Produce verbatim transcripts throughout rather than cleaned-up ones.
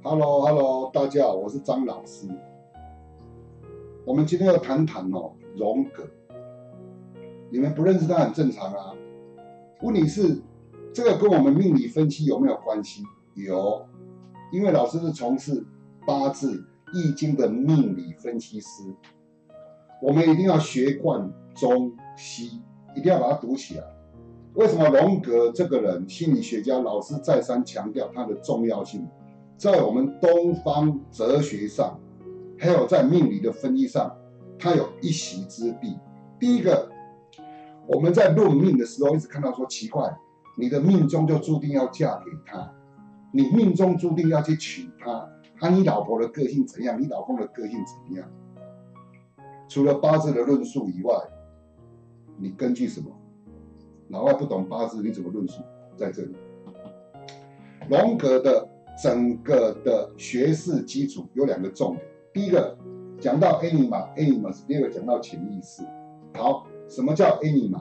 Hello Hello， 大家好，我是张老师。我们今天要谈谈哦荣格，你们不认识他很正常啊。问题是这个跟我们命理分析有没有关系？有，因为老师是从事八字、易经的命理分析师，我们一定要学贯中西，一定要把它读起来。为什么荣格这个人，心理学家，老师再三强调他的重要性，在我们东方哲学上，还有在命理的分析上，他有一席之地。第一个，我们在论命的时候，一直看到说奇怪，你的命中就注定要嫁给他，你命中注定要去娶她，啊，你老婆的个性怎样，你老公的个性怎样？除了八字的论述以外，你根据什么？老外不懂八字，你怎么论述？在这里，荣格的整个的学识基础有两个重点。第一个讲到 anima animus， 第二个讲到潜意识。好，什么叫 anima？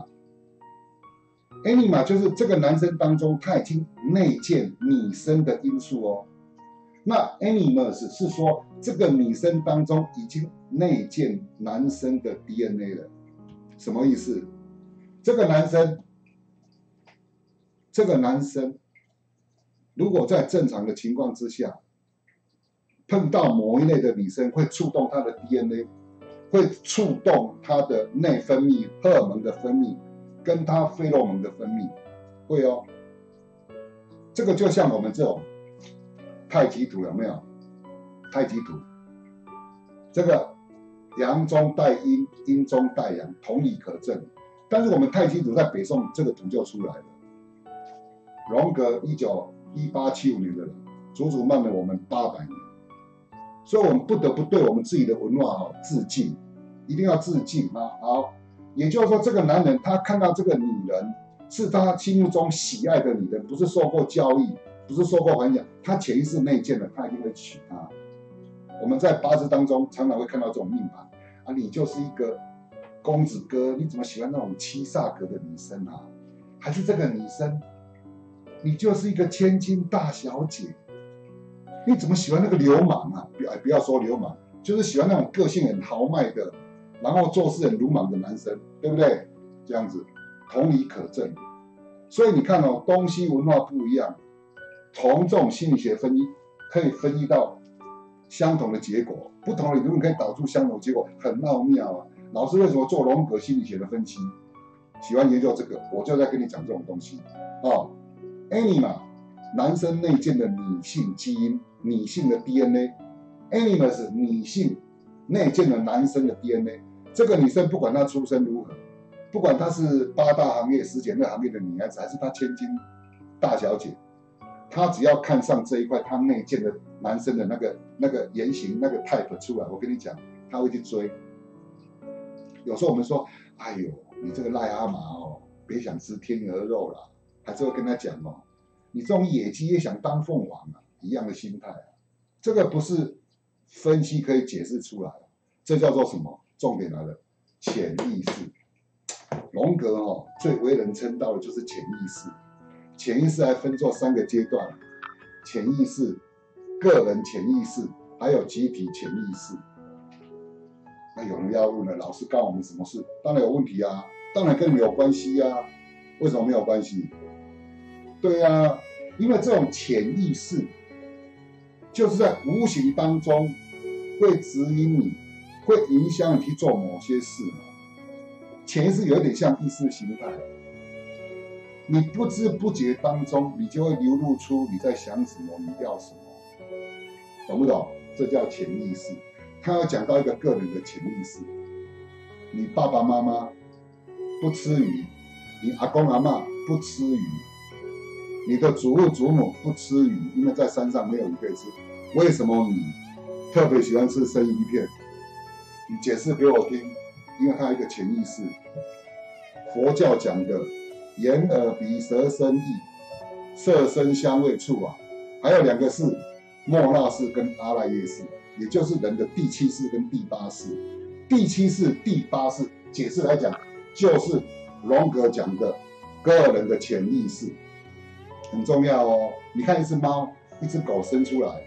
anima 就是这个男生当中他已经内建拟生的因素哦。那 animus 是说这个拟生当中已经内建男生的 D N A 了。什么意思？这个男生，这个男生如果在正常的情况之下，碰到某一类的女生，会触动他的 D N A， 会触动他的内分泌荷尔蒙的分泌，跟他费洛蒙的分泌，会哦。这个就像我们这种太极图有没有？太极图，这个阳中带阴，阴中带阳，同理可证。但是我们太极图在北宋这个图就出来了。荣格一九一八七五年的人，足足慢了我们八百年，所以我们不得不对我们自己的文化哦致敬，一定要致敬啊！好，也就是说，这个男人他看到这个女人是他心目中喜爱的女人，不是受过教育，不是受过环境，他潜意识内建的，他一定会娶她。我们在八字当中常常会看到这种命盘啊，你就是一个公子哥，你怎么喜欢那种七煞格的女生啊？还是这个女生？你就是一个千金大小姐，你怎么喜欢那个流氓啊？不要不要说流氓，就是喜欢那种个性很豪迈的，然后做事很鲁莽的男生，对不对？这样子，同理可证。所以你看哦，东西文化不一样，从这种心理学分析可以分析到相同的结果，不同的理论可以导出相同的结果，很奥妙啊。老师为什么做荣格心理学的分析？喜欢研究这个，我就在跟你讲这种东西哦。anima 男生内建的女性基因，女性的 D N A，animus 女性内建的男生的 D N A。这个女生不管她出身如何，不管她是八大行业、十姐妹行业的女孩子，还是她千金大小姐，她只要看上这一块，她内建的男生的那个那个言行、那个 type 出来，我跟你讲，她会去追。有时候我们说，哎呦，你这个癞阿妈哦，别想吃天鹅肉啦。还是会跟他讲哦，你这种野鸡也想当凤凰啊，一样的心态啊。这个不是分析可以解释出来的，这叫做什么？重点来了，潜意识。荣格哦，最为人称道的就是潜意识。潜意识还分作三个阶段：潜意识、个人潜意识，还有集体潜意识。那有人要问了，老师告诉我们什么事？当然有问题啊，当然跟你有关系啊。为什么没有关系？对啊，因为这种潜意识就是在无形当中会指引你，会影响你去做某些事嘛。潜意识有点像意识形态，你不知不觉当中，你就会流露出你在想什么，你要什么，懂不懂？这叫潜意识。他要讲到一个个人的潜意识，你爸爸妈妈不吃鱼，你阿公阿嬷不吃鱼。你的祖父祖母不吃鱼，因为在山上没有鱼可以吃。为什么你特别喜欢吃生鱼片？你解释给我听。因为它有一个潜意识。佛教讲的眼耳鼻舌身意，色声香味触啊，还有两个是莫那识跟阿赖耶识，也就是人的第七识跟第八识。第七识、第八识，解释来讲，就是荣格讲的个人的潜意识。很重要哦。你看一只猫、一只狗生出来，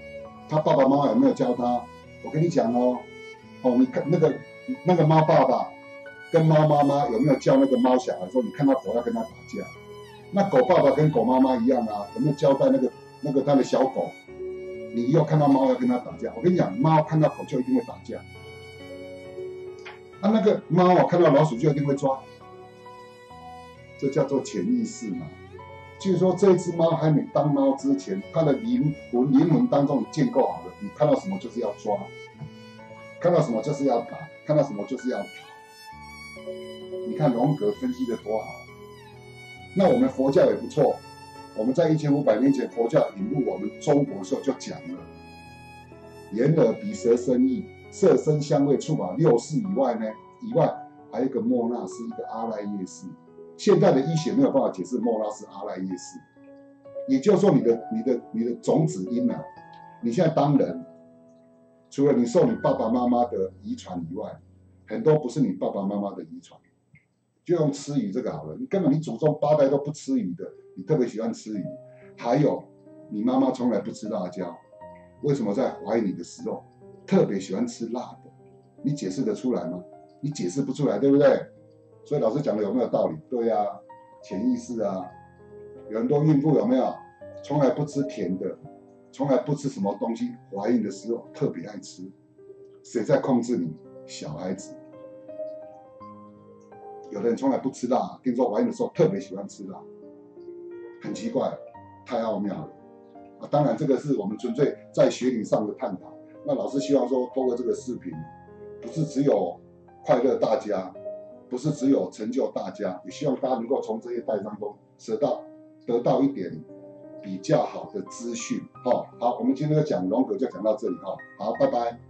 他爸爸妈妈有没有教他？我跟你讲哦，哦，你看那个那个猫爸爸跟猫妈妈有没有教那个猫小孩说，你看到狗要跟它打架？那狗爸爸跟狗妈妈一样啊，有没有交代那个那个他的小狗？你以后看到猫要跟它打架，我跟你讲，猫看到狗就一定会打架。啊，那个猫啊看到老鼠就一定会抓，这叫做潜意识嘛。就是说，这只猫还没当猫之前，它的灵魂灵魂当中你建构好了，你看到什么就是要抓，看到什么就是要打，看到什么就是要跑。你看荣格分析的多好。那我们佛教也不错，我们在一千五百年前佛教引入我们中国的时候就讲了，眼耳鼻舌身意，色声香味触法六识以外呢，以外还有一个莫那斯，一个阿赖耶识。现代的医学没有办法解释莫那斯阿赖耶识，也就是说你的你的你的种子因啊，你现在当人，除了你受你爸爸妈妈的遗传以外，很多不是你爸爸妈妈的遗传。就用吃鱼这个好了，你根本你祖宗八代都不吃鱼的，你特别喜欢吃鱼。还有，你妈妈从来不吃辣椒，为什么在怀你的时候特别喜欢吃辣的？你解释得出来吗？你解释不出来，对不对？所以老师讲的有没有道理？对啊，潜意识啊，有很多孕妇有没有从来不吃甜的，从来不吃什么东西，怀孕的时候特别爱吃，谁在控制你？小孩子。有的人从来不吃辣，听说怀孕的时候特别喜欢吃辣，很奇怪，太奥妙了啊！当然，这个是我们纯粹在学理上的探讨。那老师希望说，透过这个视频，不是只有快乐大家，不是只有成就大家，也希望大家能够从这些代当中得到得到一点比较好的资讯。哈、哦，好，我们今天讲荣格就讲到这里哈、哦，好，拜拜。